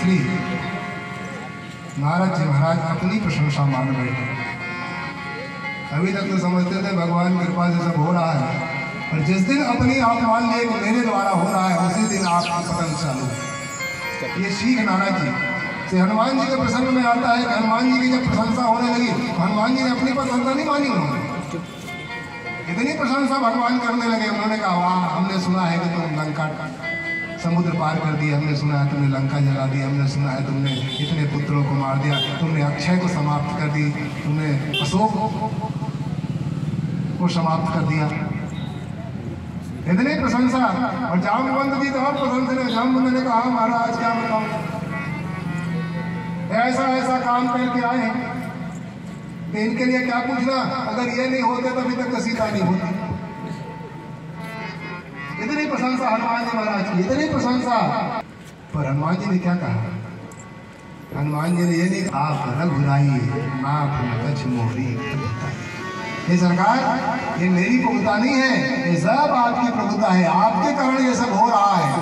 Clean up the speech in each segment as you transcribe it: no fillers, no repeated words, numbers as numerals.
श्री नारद जी महाराज अपनी प्रशंसा मान बैठे। अभी तक तो समझते थे भगवान की कृपा से सब हो रहा है, और जिस दिन अपनी आप मान लिए कि मेरे द्वारा हो रहा है, उसी दिन आपकी पतन चालू। ये सीख नारद जी से हनुमान जी के प्रसंग में आता है कि हनुमान जी की जब प्रशंसा होने लगी तो हनुमान जी ने अपनी प्रशंसा नहीं मानी। उन्होंने इतनी प्रशंसा भगवान करने लगे, उन्होंने कहा वाह, हमने सुना है कि तुम लंका समुद्र पार कर दिया, हमने सुना है तुमने लंका जला दी, हमने सुना है तुमने इतने पुत्रों को मार दिया, तुमने अक्षय को समाप्त कर दी, तुमने अशोक को समाप्त कर दिया। इतनी प्रशंसा। और जामवंत जी तो और प्रशंसा। जामवंत ने कहा महाराज क्या बताऊं, ऐसा ऐसा काम करके आए हैं, तो इनके लिए क्या पूछना, अगर ये नहीं होते तो अभी तक सीता नहीं होती। इतनी प्रशंसा हनुमान जी महाराज की, इतनी प्रशंसा। पर हनुमान जी ने क्या कहा, हनुमान जी ने ये नहीं कहा आप रघुराई नाथ कछ मोरी। ये सरकार, ये मेरी प्रभुता नहीं है, ये सब आपकी प्रभुता है, आपके कारण ये सब हो रहा है।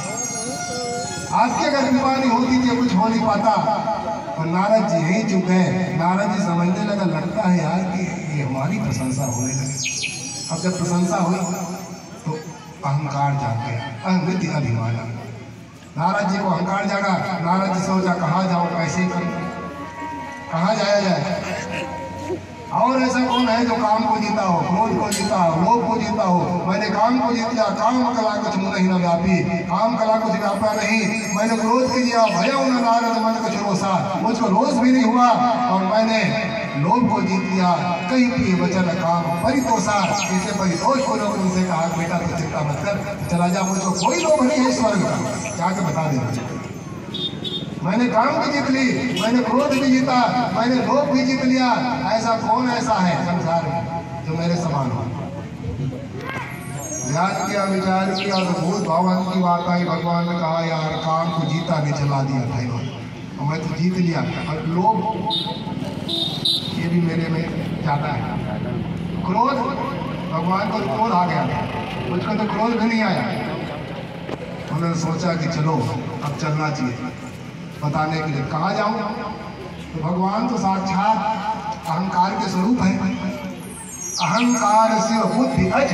आपकी अगर कृपा नहीं होती तो कुछ हो नहीं पाता। और नारद जी यही चुप है। नारद जी समझने लगा, लगता है यार कि ये हमारी प्रशंसा होने लगी। अब जब प्रशंसा हुई तो अहंकार जाग गया, अहंकृति अभिमान। नारद जी को अहंकार जागा। नारद जी सोचा कहाँ जाओ, कैसे करूं, कहाँ जाया जाए। और ऐसा कौन है जो काम को जीता हो, क्रोध को जीता हो, लोभ को जीता हो। मैंने काम को जीत लिया, काम कला कुछ नहीं न व्यापी, काम कला कुछ व्यापा नहीं। मैंने क्रोध के लिया, भय न नारद मन कुछ रोसा, मुझको रोष भी नहीं हुआ। और मैंने लोभ को जीत लिया, कहीं भी वचन काम परितोषा, इसे परितोष को लोग उनसे कहा बेटा तो चिंता मत कर, चला जा, मुझको कोई लोभ नहीं है स्वर्ग का, जाके बता देना। मैंने काम भी जीत ली, मैंने क्रोध भी जीता, मैंने लोभ भी जीत लिया। ऐसा कौन ऐसा है संसार में जो मेरे समान हो। ध्यान किया, विचार किया, तो भूत भगवान की बात आई। भगवान ने कहा यार काम को जीता ने चला दिया था इन्होंने, और मैं तो जीत लिया। और लोभ ये भी मेरे में ज्यादा है। क्रोध, भगवान को क्रोध आ गया, मुझको तो क्रोध भी नहीं आया। उन्होंने सोचा कि चलो अब चलना चाहिए बताने के लिए। कहाँ जाऊं, तो भगवान तो साक्षात अहंकार के स्वरूप है। अहंकार से बुद्धि अज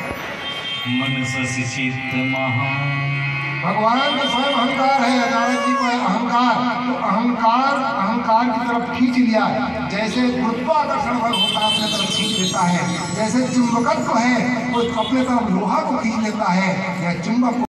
भगवान तो स्वयं अहंकार है। नारद जी को अहंकार, तो अहंकार की तरफ खींच लिया। जैसे गुरुत्वाकर्षण बल होता है अपने तरफ खींच लेता है, जैसे चुंबकत्व है वो अपने तरफ लोहा को खींच लेता है, या चुंबक